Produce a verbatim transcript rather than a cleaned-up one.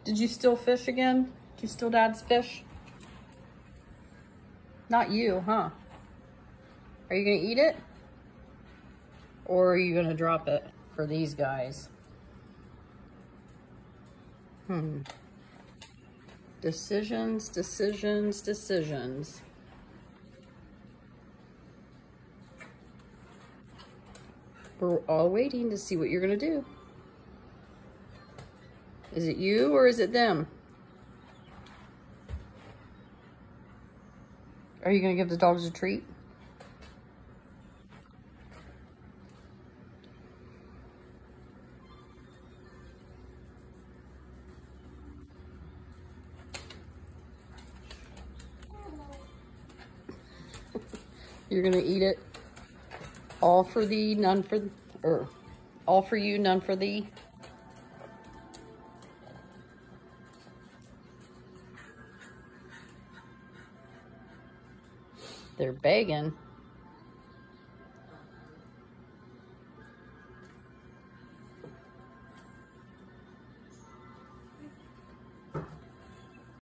Did you steal fish again? Did you steal Dad's fish? Not you, huh? Are you gonna eat it? Or are you gonna drop it for these guys? Hmm. Decisions, decisions, decisions. We're all waiting to see what you're gonna do. Is it you or is it them? Are you gonna give the dogs a treat? You're gonna eat it all for thee, none for, or all for you, none for thee. They're begging.